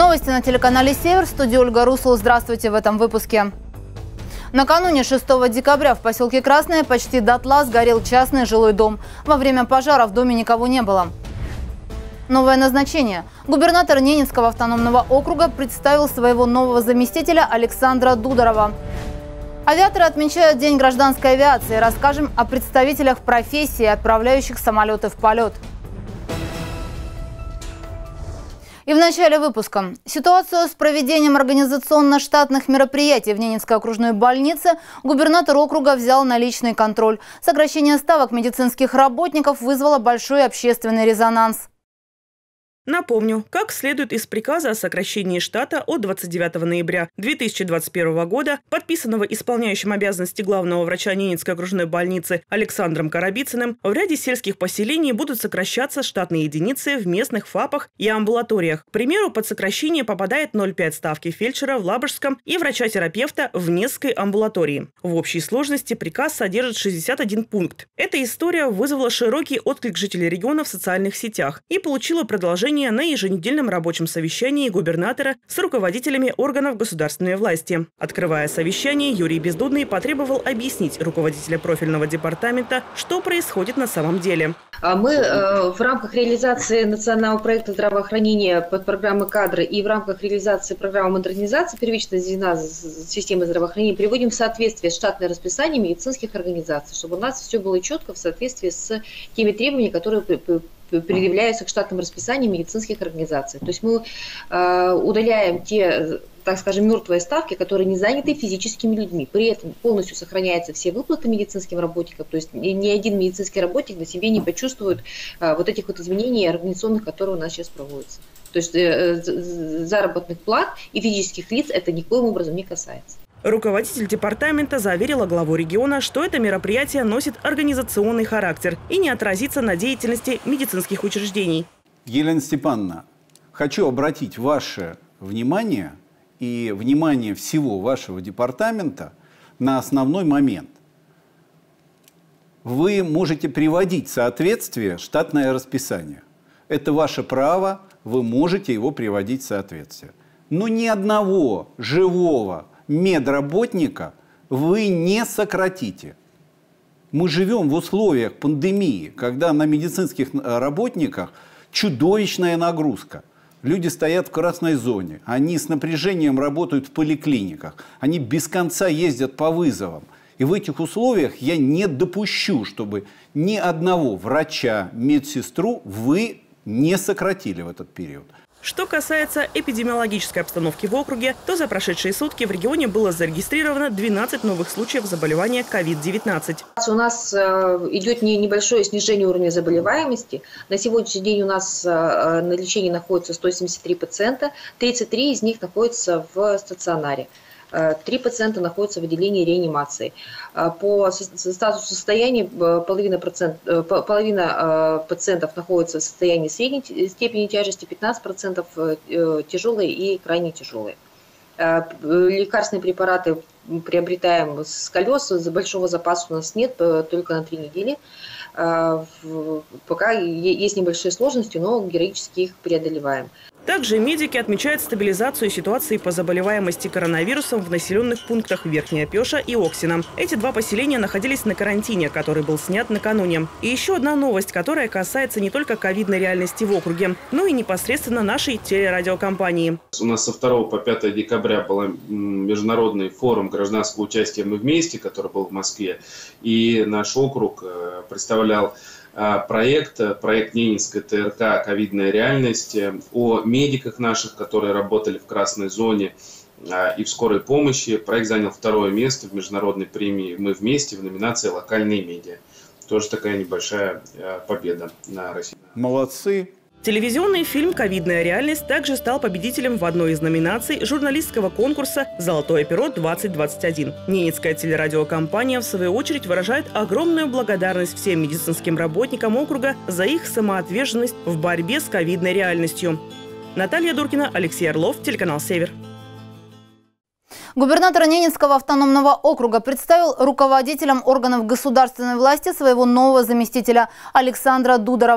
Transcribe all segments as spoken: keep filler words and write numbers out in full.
Новости на телеканале «Север». В студии Ольга Русул. Здравствуйте в этом выпуске. Накануне шестого декабря в поселке Красное почти дотла сгорел частный жилой дом. Во время пожара в доме никого не было. Новое назначение. Губернатор Ненецкого автономного округа представил своего нового заместителя Александра Дударова. Авиаторы отмечают День гражданской авиации. Расскажем о представителях профессии, отправляющих самолеты в полет. И в начале выпуска. Ситуацию с проведением организационно-штатных мероприятий в Ненецкой окружной больнице губернатор округа взял на личный контроль. Сокращение ставок медицинских работников вызвало большой общественный резонанс. Напомню, как следует из приказа о сокращении штата от двадцать девятого ноября две тысячи двадцать первого года, подписанного исполняющим обязанности главного врача Ненецкой окружной больницы Александром Карабицыным, в ряде сельских поселений будут сокращаться штатные единицы в местных ФАПах и амбулаториях. К примеру, под сокращение попадает ноль целых пять десятых ставки фельдшера в Лабожском и врача-терапевта в Ненецкой амбулатории. В общей сложности приказ содержит шестьдесят один пункт. Эта история вызвала широкий отклик жителей региона в социальных сетях и получила продолжение на еженедельном рабочем совещании губернатора с руководителями органов государственной власти. Открывая совещание, Юрий Бездудный потребовал объяснить руководителя профильного департамента, что происходит на самом деле. Мы э, в рамках реализации национального проекта здравоохранения под программы «Кадры» и в рамках реализации программы модернизации первичной звена системы здравоохранения приводим в соответствие штатное расписание медицинских организаций, чтобы у нас все было четко в соответствии с теми требованиями, которые предъявляются к штатным расписаниям медицинских организаций. То есть мы э, удаляем те, так скажем, мертвые ставки, которые не заняты физическими людьми. При этом полностью сохраняются все выплаты медицинским работникам. То есть ни один медицинский работник на себе не почувствует э, вот этих вот изменений организационных, которые у нас сейчас проводятся. То есть э, заработных плат и физических лиц это никоим образом не касается. Руководитель департамента заверила главу региона, что это мероприятие носит организационный характер и не отразится на деятельности медицинских учреждений. Елена Степановна, хочу обратить ваше внимание и внимание всего вашего департамента на основной момент. Вы можете приводить в соответствие штатное расписание. Это ваше право, вы можете его приводить в соответствие. Но ни одного живого медработника вы не сократите. Мы живем в условиях пандемии, когда на медицинских работниках чудовищная нагрузка. Люди стоят в красной зоне, они с напряжением работают в поликлиниках, они без конца ездят по вызовам. И в этих условиях я не допущу, чтобы ни одного врача, медсестру вы не сократили в этот период. Что касается эпидемиологической обстановки в округе, то за прошедшие сутки в регионе было зарегистрировано двенадцать новых случаев заболевания ковид девятнадцать. У нас идет небольшое снижение уровня заболеваемости. На сегодняшний день у нас на лечении находится сто семьдесят три пациента, тридцать три из них находятся в стационаре. Три пациента находятся в отделении реанимации. По статусу состояния половина, процент, половина пациентов находится в состоянии средней степени тяжести, пятнадцать процентов тяжелые и крайне тяжелые. Лекарственные препараты приобретаем с колес, большого запаса у нас нет, только на три недели. Пока есть небольшие сложности, но героически их преодолеваем. Также медики отмечают стабилизацию ситуации по заболеваемости коронавирусом в населенных пунктах Верхняя Пеша и Оксина. Эти два поселения находились на карантине, который был снят накануне. И еще одна новость, которая касается не только ковидной реальности в округе, но и непосредственно нашей телерадиокомпании. У нас со второго по пятое декабря был международный форум гражданского участия «Мы вместе», который был в Москве. И наш округ представлял проект, проект Ненецкой ТРК «Ковидная реальность» о медиках наших, которые работали в красной зоне и в скорой помощи. Проект занял второе место в международной премии «Мы вместе» в номинации «Локальные медиа». Тоже такая небольшая победа на России. Молодцы. Телевизионный фильм «Ковидная реальность» также стал победителем в одной из номинаций журналистского конкурса «Золотое перо-двадцать двадцать один». Ненецкая телерадиокомпания, в свою очередь, выражает огромную благодарность всем медицинским работникам округа за их самоотверженность в борьбе с ковидной реальностью. Наталья Дуркина, Алексей Орлов, телеканал «Север». Губернатор Ненецкого автономного округа представил руководителям органов государственной власти своего нового заместителя Александра Дударова.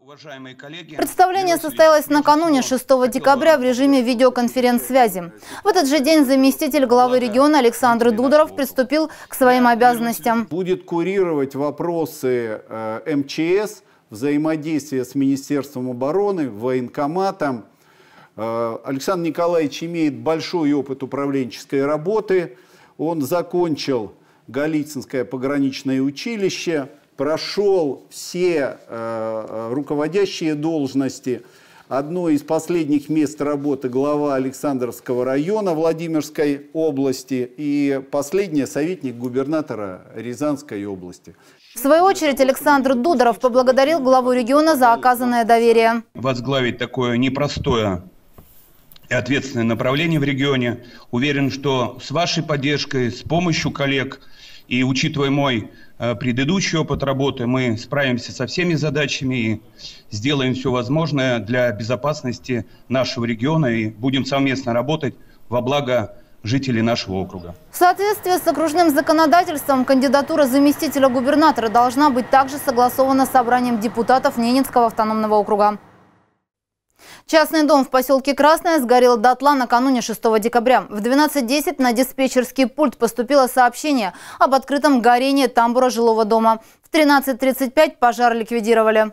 Уважаемые коллеги, представление состоялось накануне шестого декабря в режиме видеоконференц-связи. В этот же день заместитель главы региона Александр Дударов приступил к своим обязанностям. Будет курировать вопросы э, эм че эс, взаимодействия с Министерством обороны, военкоматом. Э, Александр Николаевич имеет большой опыт управленческой работы. Он закончил Голицынское пограничное училище, прошел все э, руководящие должности. Одно из последних мест работы — глава Александровского района Владимирской области и последний — советник губернатора Рязанской области. В свою очередь Александр Дударов поблагодарил главу региона за оказанное доверие. Возглавить такое непростое и ответственное направление в регионе. Уверен, что с вашей поддержкой, с помощью коллег и учитывая мой предыдущий опыт работы, мы справимся со всеми задачами и сделаем все возможное для безопасности нашего региона и будем совместно работать во благо жителей нашего округа. В соответствии с окружным законодательством кандидатура заместителя губернатора должна быть также согласована с собранием депутатов Ненецкого автономного округа. Частный дом в поселке Красное сгорел дотла накануне шестого декабря. В двенадцать десять на диспетчерский пульт поступило сообщение об открытом горении тамбура жилого дома. В тринадцать тридцать пять пожар ликвидировали.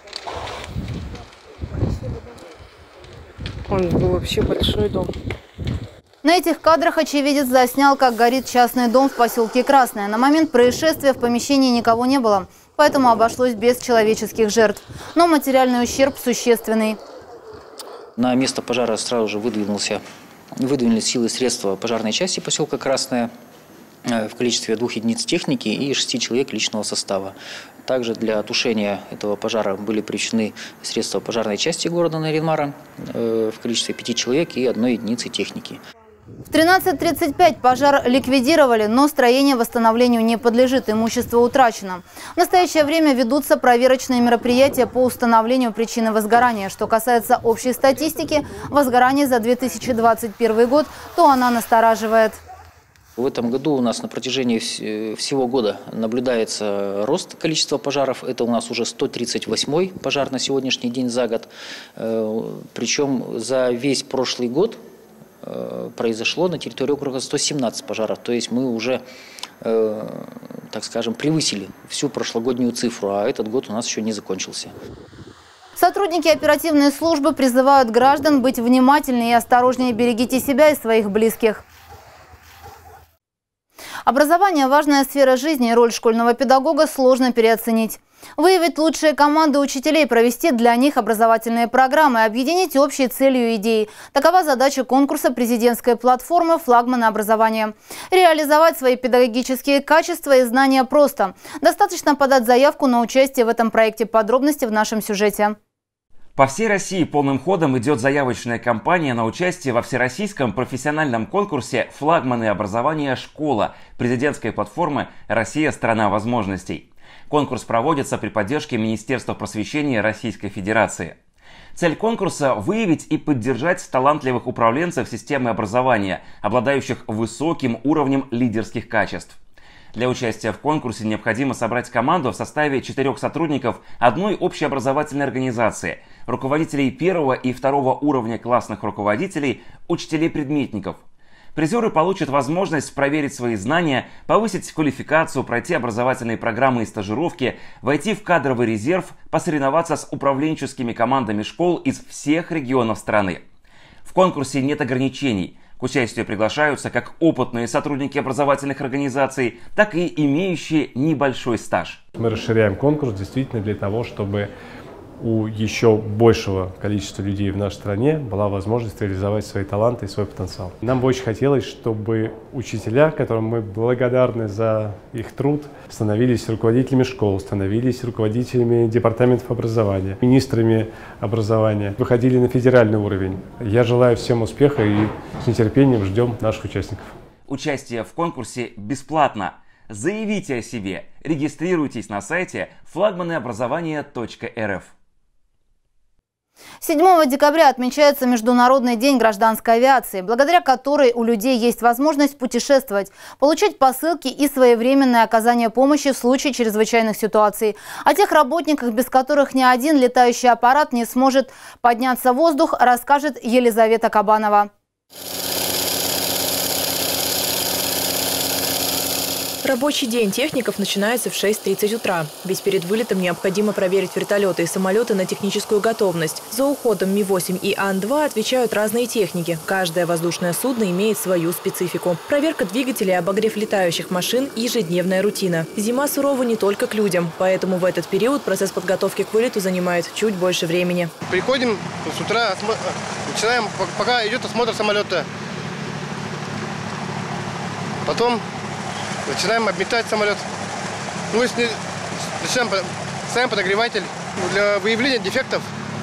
Он был вообще большой дом. На этих кадрах очевидец заснял, как горит частный дом в поселке Красное. На момент происшествия в помещении никого не было, поэтому обошлось без человеческих жертв. Но материальный ущерб существенный. На место пожара сразу же выдвинулся, выдвинулись силы и средства пожарной части поселка Красное в количестве двух единиц техники и шести человек личного состава. Также для тушения этого пожара были привлечены средства пожарной части города Нарьян-Мара в количестве пяти человек и одной единицы техники. В тринадцать тридцать пять пожар ликвидировали, но строение восстановлению не подлежит, имущество утрачено. В настоящее время ведутся проверочные мероприятия по установлению причины возгорания. Что касается общей статистики возгораний за две тысячи двадцать первый год, то она настораживает. В этом году у нас на протяжении всего года наблюдается рост количества пожаров. Это у нас уже сто тридцать восьмой пожар на сегодняшний день за год. Причем за весь прошлый год произошло на территории округа сто семнадцать пожаров. То есть мы уже, э, так скажем, превысили всю прошлогоднюю цифру, а этот год у нас еще не закончился. Сотрудники оперативной службы призывают граждан быть внимательнее и осторожнее, берегите себя и своих близких. Образование – важная сфера жизни, и роль школьного педагога сложно переоценить. Выявить лучшие команды учителей, провести для них образовательные программы, объединить общей целью и идеей. Такова задача конкурса президентской платформы «Флагманы образования». Реализовать свои педагогические качества и знания просто. Достаточно подать заявку на участие в этом проекте. Подробности в нашем сюжете. По всей России полным ходом идет заявочная кампания на участие во всероссийском профессиональном конкурсе «Флагманы образования. Школа» президентской платформы «Россия – страна возможностей». Конкурс проводится при поддержке Министерства просвещения Российской Федерации. Цель конкурса – выявить и поддержать талантливых управленцев системы образования, обладающих высоким уровнем лидерских качеств. Для участия в конкурсе необходимо собрать команду в составе четырех сотрудников одной общеобразовательной организации, руководителей первого и второго уровня классных руководителей, учителей-предметников. Призеры получат возможность проверить свои знания, повысить квалификацию, пройти образовательные программы и стажировки, войти в кадровый резерв, посоревноваться с управленческими командами школ из всех регионов страны. В конкурсе нет ограничений. К участию приглашаются как опытные сотрудники образовательных организаций, так и имеющие небольшой стаж. Мы расширяем конкурс действительно для того, чтобы у еще большего количества людей в нашей стране была возможность реализовать свои таланты и свой потенциал. Нам бы очень хотелось, чтобы учителя, которым мы благодарны за их труд, становились руководителями школ, становились руководителями департаментов образования, министрами образования, выходили на федеральный уровень. Я желаю всем успеха и с нетерпением ждем наших участников. Участие в конкурсе бесплатно. Заявите о себе, регистрируйтесь на сайте флагманы образования точка эр эф. седьмого декабря отмечается Международный день гражданской авиации, благодаря которой у людей есть возможность путешествовать, получать посылки и своевременное оказание помощи в случае чрезвычайных ситуаций. О тех работниках, без которых ни один летающий аппарат не сможет подняться в воздух, расскажет Елизавета Кабанова. Рабочий день техников начинается в шесть тридцать утра. Ведь перед вылетом необходимо проверить вертолеты и самолеты на техническую готовность. За уходом Ми восемь и Ан два отвечают разные техники. Каждое воздушное судно имеет свою специфику. Проверка двигателей и обогрев летающих машин – ежедневная рутина. Зима сурова не только к людям, поэтому в этот период процесс подготовки к вылету занимает чуть больше времени. Приходим с утра, начинаем, пока идет осмотр самолета. Потом начинаем обметать самолет. Ну, если начинаем, ставим подогреватель для выявления дефектов.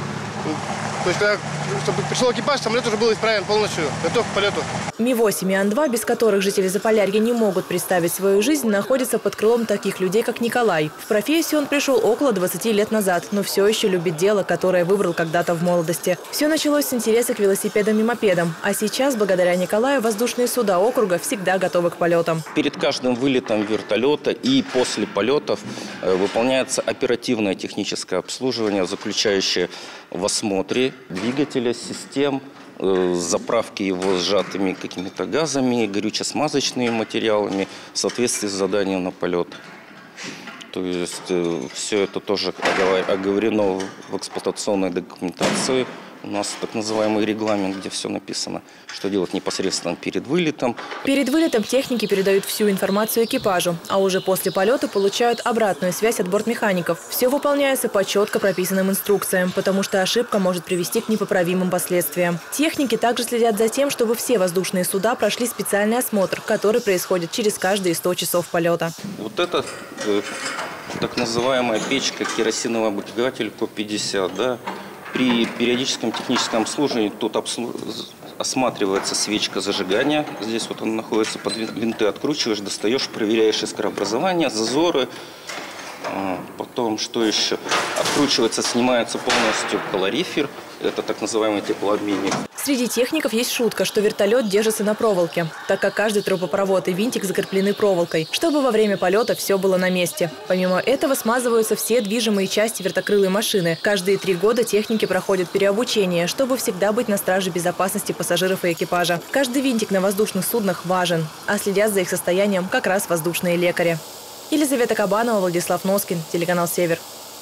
То есть, когда, чтобы пришел экипаж, самолет уже был исправлен полностью, готов к полету. Ми восемь и Ан два, без которых жители Заполярья не могут представить свою жизнь, находятся под крылом таких людей, как Николай. В профессию он пришел около двадцати лет назад, но все еще любит дело, которое выбрал когда-то в молодости. Все началось с интереса к велосипедам и мопедам. А сейчас, благодаря Николаю, воздушные суда округа всегда готовы к полетам. Перед каждым вылетом вертолета и после полетов выполняется оперативное техническое обслуживание, заключающее в осмотре двигателя, систем, заправки его сжатыми какими-то газами, горюче-смазочными материалами в соответствии с заданием на полет. То есть все это тоже оговорено в эксплуатационной документации. У нас так называемый регламент, где все написано, что делать непосредственно перед вылетом. Перед вылетом техники передают всю информацию экипажу, а уже после полета получают обратную связь от бортмехаников. Все выполняется по четко прописанным инструкциям, потому что ошибка может привести к непоправимым последствиям. Техники также следят за тем, чтобы все воздушные суда прошли специальный осмотр, который происходит через каждые сто часов полета. Вот это э, так называемая печка, керосиновый обогреватель Ко пятьдесят, да. При периодическом техническом обслуживании тут обслу... осматривается свечка зажигания. Здесь вот она находится, под винты откручиваешь, достаешь, проверяешь искрообразование, зазоры. Потом, что еще? Откручивается, снимается полностью калорифер. Это так называемый теплообменник. Среди техников есть шутка, что вертолет держится на проволоке, так как каждый трубопровод и винтик закреплены проволокой, чтобы во время полета все было на месте. Помимо этого смазываются все движимые части вертокрылой машины. Каждые три года техники проходят переобучение, чтобы всегда быть на страже безопасности пассажиров и экипажа. Каждый винтик на воздушных суднах важен, а следят за их состоянием как раз воздушные лекари. Елизавета Кабанова, Владислав Носкин, телеканал «Север».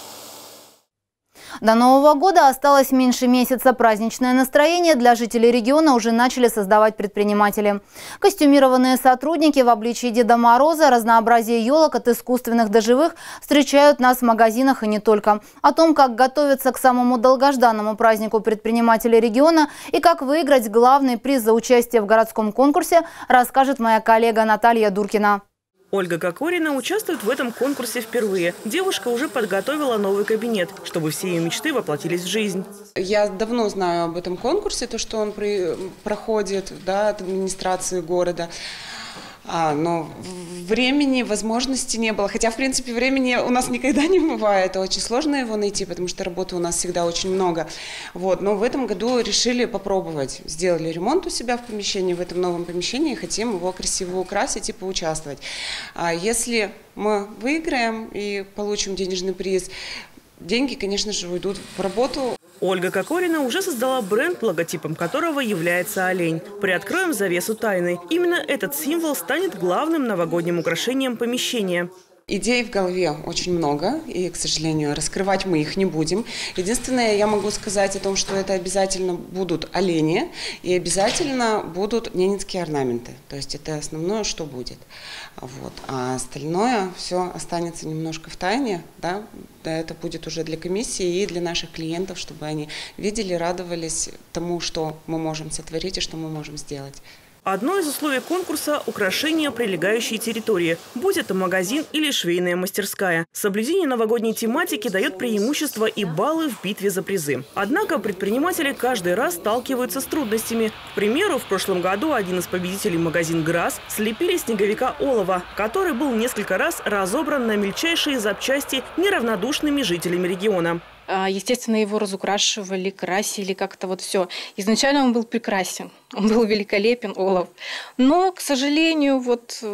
До Нового года осталось меньше месяца. Праздничное настроение для жителей региона уже начали создавать предприниматели. Костюмированные сотрудники в обличии Деда Мороза, разнообразие елок от искусственных до живых встречают нас в магазинах и не только. О том, как готовиться к самому долгожданному празднику предпринимателей региона и как выиграть главный приз за участие в городском конкурсе, расскажет моя коллега Наталья Дуркина. Ольга Кокорина участвует в этом конкурсе впервые. Девушка уже подготовила новый кабинет, чтобы все ее мечты воплотились в жизнь. Я давно знаю об этом конкурсе, то, что он при, проходит, да, от администрации города. А, но времени, возможности не было. Хотя, в принципе, времени у нас никогда не бывает. Очень сложно его найти, потому что работы у нас всегда очень много. Вот. Но в этом году решили попробовать. Сделали ремонт у себя в помещении, в этом новом помещении. Хотим его красиво украсить и поучаствовать. А если мы выиграем и получим денежный приз, деньги, конечно же, уйдут в работу. Ольга Кокорина уже создала бренд, логотипом которого является олень. Приоткроем завесу тайны. Именно этот символ станет главным новогодним украшением помещения. Идей в голове очень много, и, к сожалению, раскрывать мы их не будем. Единственное, я могу сказать о том, что это обязательно будут олени и обязательно будут ненецкие орнаменты. То есть это основное, что будет. Вот. А остальное все останется немножко в тайне. Да? Это будет уже для комиссии и для наших клиентов, чтобы они видели, радовались тому, что мы можем сотворить и что мы можем сделать. Одно из условий конкурса – украшение прилегающей территории, будь это магазин или швейная мастерская. Соблюдение новогодней тематики дает преимущество и баллы в битве за призы. Однако предприниматели каждый раз сталкиваются с трудностями. К примеру, в прошлом году один из победителей, магазин «Грасс», слепили снеговика олова, который был несколько раз разобран на мельчайшие запчасти неравнодушными жителями региона. Естественно, его разукрашивали, красили, как-то вот все. Изначально он был прекрасен, он был великолепен, олов. Но, к сожалению, вот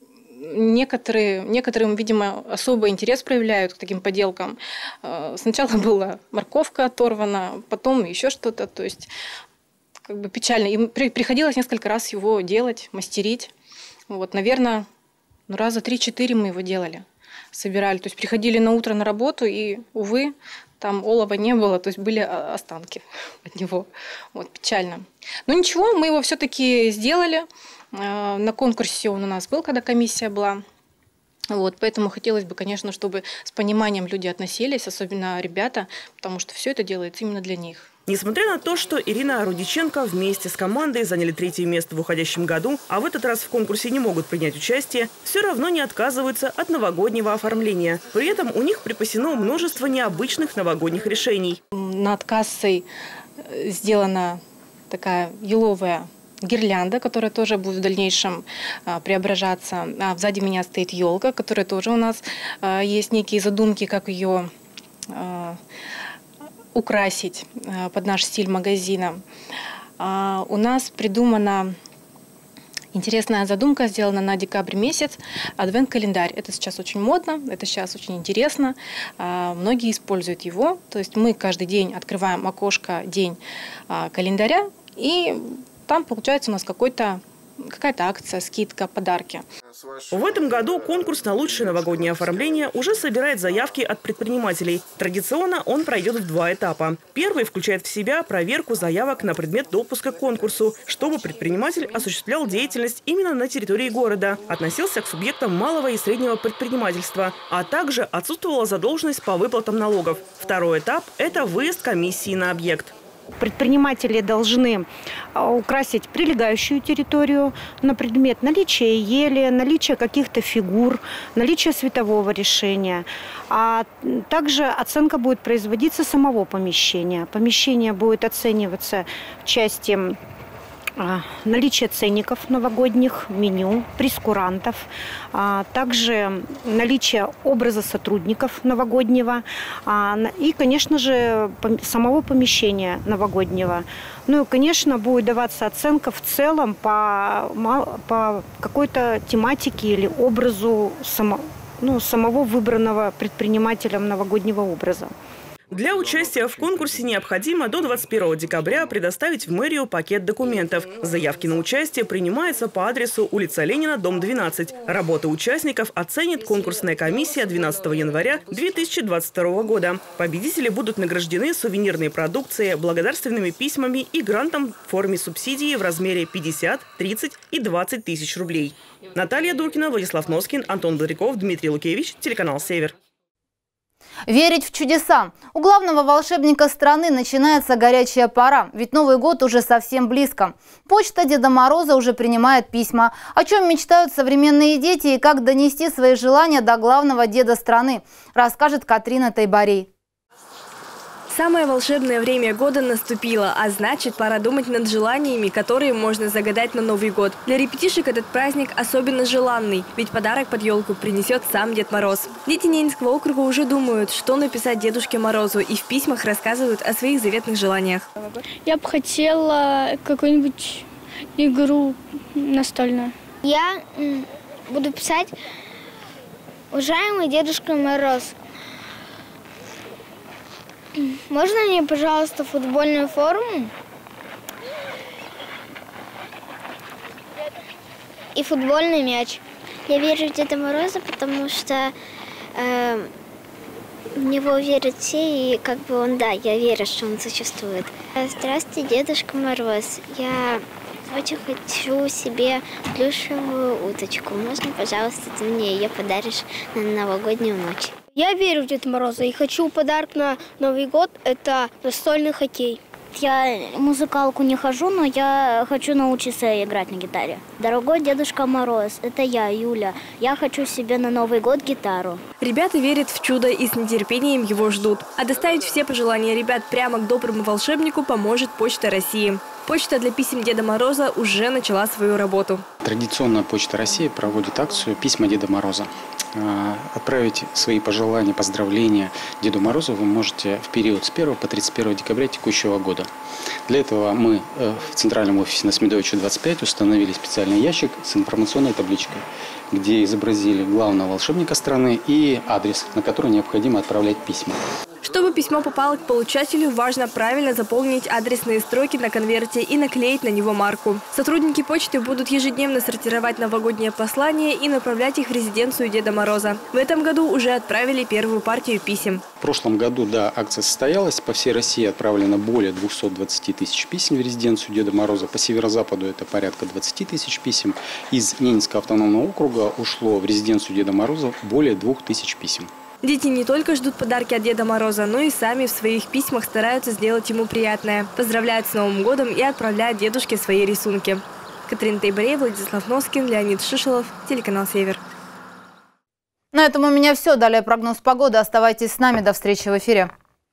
некоторые, некоторым, видимо, особый интерес проявляют к таким поделкам. Сначала была морковка оторвана, потом еще что-то. То есть, как бы печально. И приходилось несколько раз его делать, мастерить. Вот, наверное, ну, раза три-четыре мы его делали, собирали. То есть приходили на утро на работу, и, увы, там олова не было, то есть были останки от него. Вот, печально. Но ничего, мы его все-таки сделали. На конкурсе он у нас был, когда комиссия была. Вот, поэтому хотелось бы, конечно, чтобы с пониманием люди относились, особенно ребята, потому что все это делается именно для них. Несмотря на то, что Ирина Рудиченко вместе с командой заняли третье место в уходящем году, а в этот раз в конкурсе не могут принять участие, все равно не отказываются от новогоднего оформления. При этом у них припасено множество необычных новогодних решений. Над кассой сделана такая еловая гирлянда, которая тоже будет в дальнейшем а, преображаться. А сзади меня стоит елка, которая тоже у нас а, есть некие задумки, как ее а, украсить а, под наш стиль магазина. А, у нас придумана интересная задумка, сделана на декабрь месяц. Адвент-календарь. Это сейчас очень модно, это сейчас очень интересно. А, многие используют его. То есть мы каждый день открываем окошко, день а, календаря, и там получается у нас какой-то, какая-то акция, скидка, подарки. В этом году конкурс на лучшее новогоднее оформление уже собирает заявки от предпринимателей. Традиционно он пройдет в два этапа. Первый включает в себя проверку заявок на предмет допуска к конкурсу, чтобы предприниматель осуществлял деятельность именно на территории города, относился к субъектам малого и среднего предпринимательства, а также отсутствовала задолженность по выплатам налогов. Второй этап – это выезд комиссии на объект. Предприниматели должны украсить прилегающую территорию на предмет наличия ели, наличия каких-то фигур, наличия светового решения. А также оценка будет производиться самого помещения. Помещение будет оцениваться в части наличие ценников новогодних, меню, прескурантов, также наличие образа сотрудников новогоднего и, конечно же, самого помещения новогоднего. Ну и, конечно, будет даваться оценка в целом по, по какой-то тематике или образу само, ну, самого выбранного предпринимателем новогоднего образа. Для участия в конкурсе необходимо до двадцать первого декабря предоставить в мэрию пакет документов. Заявки на участие принимаются по адресу улица Ленина, дом двенадцать. Работы участников оценит конкурсная комиссия двенадцатого января две тысячи двадцать второго года. Победители будут награждены сувенирной продукцией, благодарственными письмами и грантом в форме субсидии в размере пятьдесят, тридцать и двадцать тысяч рублей. Наталья Дуркина, Владислав Носкин, Антон Бодряков, Дмитрий Лукевич, телеканал «Север». Верить в чудеса. У главного волшебника страны начинается горячая пора, ведь Новый год уже совсем близко. Почта Деда Мороза уже принимает письма. О чем мечтают современные дети и как донести свои желания до главного деда страны, расскажет Катрина Тайбарей. Самое волшебное время года наступило, а значит, пора думать над желаниями, которые можно загадать на Новый год. Для ребятишек этот праздник особенно желанный, ведь подарок под елку принесет сам Дед Мороз. Дети Ненецкого округа уже думают, что написать Дедушке Морозу, и в письмах рассказывают о своих заветных желаниях. Я бы хотела какую-нибудь игру настольную. Я буду писать: «Уважаемый Дедушка Мороз, можно мне, пожалуйста, футбольную форму и футбольный мяч?» Я верю в Деда Мороза, потому что э, в него верят все, и как бы он, да, я верю, что он существует. Здравствуйте, Дедушка Мороз. Я очень хочу себе плюшевую уточку. Можно, пожалуйста, ты мне ее подаришь на новогоднюю ночь? Я верю в Деда Мороза и хочу подарок на Новый год – это настольный хоккей. Я в музыкалку не хожу, но я хочу научиться играть на гитаре. Дорогой Дедушка Мороз, это я, Юля. Я хочу себе на Новый год гитару. Ребята верят в чудо и с нетерпением его ждут. А доставить все пожелания ребят прямо к доброму волшебнику поможет Почта России. Почта для писем Деда Мороза уже начала свою работу. Традиционно Почта России проводит акцию «Письма Деда Мороза». Отправить свои пожелания, поздравления Деду Морозу вы можете в период с первого по тридцать первое декабря текущего года. Для этого мы в центральном офисе на Смедовича двадцать пять установили специальный ящик с информационной табличкой, где изобразили главного волшебника страны и адрес, на который необходимо отправлять письма. Чтобы письмо попало к получателю, важно правильно заполнить адресные строки на конверте и наклеить на него марку. Сотрудники почты будут ежедневно сортировать новогодние послания и направлять их в резиденцию Деда Мороза. В этом году уже отправили первую партию писем. В прошлом году, да, акция состоялась. По всей России отправлено более двухсот двадцати тысяч писем в резиденцию Деда Мороза. По северо-западу это порядка двадцати тысяч писем. Из Ненецкого автономного округа ушло в резиденцию Деда Мороза более двух тысяч писем. Дети не только ждут подарки от Деда Мороза, но и сами в своих письмах стараются сделать ему приятное. Поздравляют с Новым годом и отправляют дедушке свои рисунки. Катерина Тайбарей, Владислав Носкин, Леонид Шишелов, телеканал «Север». На этом у меня все. Далее прогноз погоды. Оставайтесь с нами. До встречи в эфире.